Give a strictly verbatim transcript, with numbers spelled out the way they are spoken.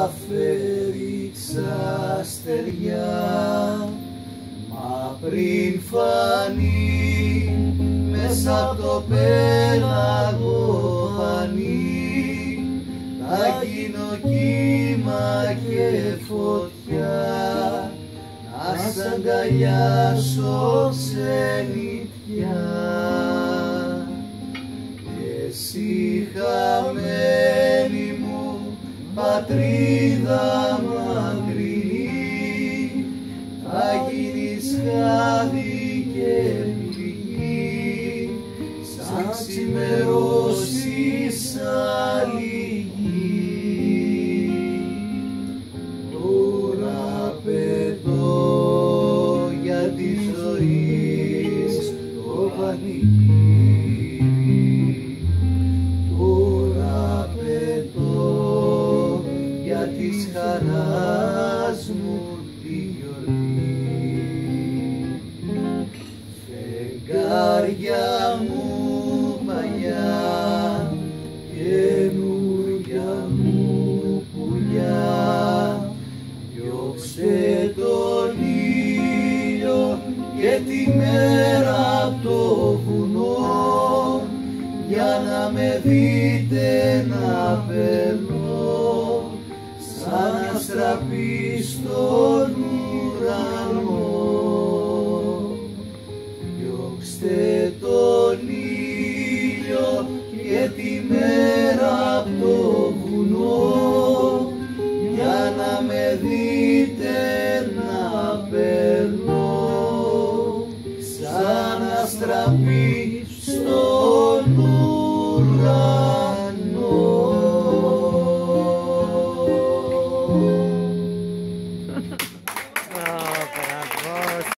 αφέριξα στεριά, μα πριν φανεί μέσα απ' το πέλαγο πανί, θα γίνω κύμα και φωτιά, να σ' αγκαλιάσω ξενιτιά. Εσύ χαμένη μου πατρίδα μακρινή, θα γίνεις χάδι και πληγή, σαν ξημερώσεις άλλη γη. Τώρα πετώ για τη ζωή στο πανηγύρι, τώρα πετώ για της χαράς μου τη γιορτή. Φεγγάρια μου παλιά, καινούρια μου πουλιά, διώξτε τον ήλιο και τη μέρα απ' το βουνό, για να με δείτε να περνώ σαν αστραπή στο